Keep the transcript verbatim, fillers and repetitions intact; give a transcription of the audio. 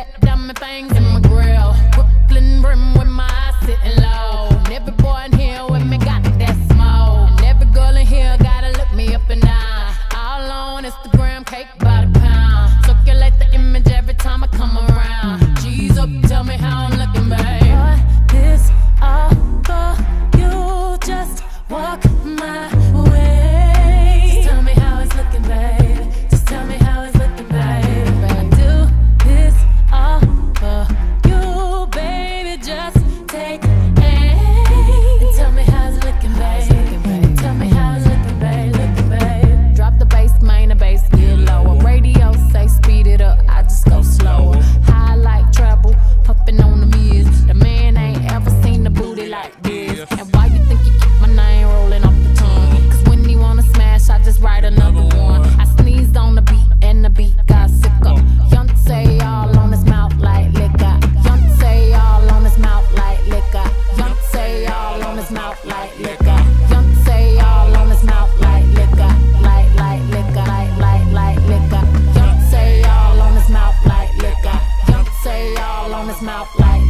got diamond things in my grill. Brooklyn brim with my eyes sitting low. And every boy in here with me got that smoke. And every girl in here gotta look me up and down. All on Instagram, cake by the pound. Circulate the image every time I come around. G's up, tell me how I'm looking, babe. Boy, this all for you. Just walk my way. Just tell me how it's looking, babe. Just tell me how it's looking, babe. I do this all for you, baby. Just take aim and tell me how it's looking, babe. Tell me how it's looking, babe. Looking, babe. Drop the bass, main the bass get lower. Radio say speed it up, I just go slower. High like treble, puffin' on the mirrors. The man ain't ever seen the booty like this. And why you think you keep my name rolling off the tongue? Cause when he wanna smash, I just write another one. I sneezed on the beat and the beat got sicker. Yoncé all on his mouth like liquor. Yoncé all on his mouth like liquor. Yoncé all on his mouth like liquor. Yoncé all on his mouth like liquor. Like, like liquor. Like, like, like liquor. Yoncé all on his mouth like liquor. Yoncé all on his mouth like